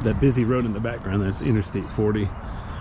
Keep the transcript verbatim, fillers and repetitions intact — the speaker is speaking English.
that busy road in the background, that's Interstate forty.